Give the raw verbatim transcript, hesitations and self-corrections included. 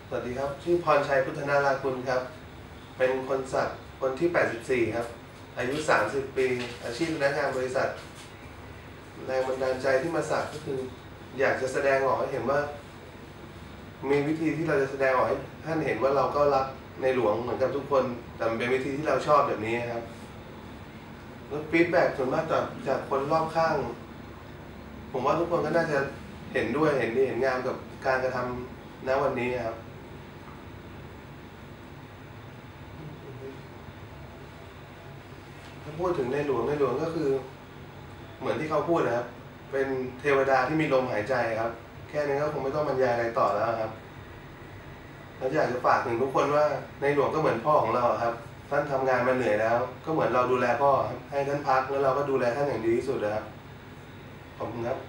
สวัสดีครับชื่อพรชัยพุทธนาราคุณครับเป็นคนสักคนที่แปดสิบสี่ครับอายุสามสิบปีอาชีพพนักงานบริษัทแรงบันดาลใจที่มาสักก็คืออยากจะแสดงออกให้เห็นว่ามีวิธีที่เราจะแสดงออกให้ท่านเห็นว่าเราก็รักในหลวงเหมือนกับทุกคนแต่เป็นวิธีที่เราชอบแบบนี้ครับแล้วฟีดแบ็กส่วนมากจากจากคนรอบข้างผมว่าทุกคนก็น่าจะเห็นด้วยเห็นดีเห็นงามกับการกระทำณวันนี้ครับถ้าพูดถึงในหลวงในหลวงก็คือเหมือนที่เขาพูดนะครับเป็นเทวดาที่มีลมหายใจครับแค่นี้ก็คงไม่ต้องบรรยายอะไรต่อแล้วครับแล้วอยากจะฝากถึงทุกคนว่าในหลวงก็เหมือนพ่อของเราครับท่านทำงานมาเหนื่อยแล้วก็เหมือนเราดูแลพ่อให้ท่านพักแล้วเราก็ดูแลท่านอย่างดีที่สุดนะครับขอบคุณครับ